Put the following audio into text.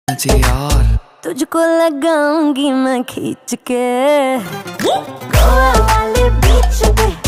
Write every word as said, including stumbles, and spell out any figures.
जी यार तुझको लगाऊंगी मैं खींच के गोवा वाले बीच पे।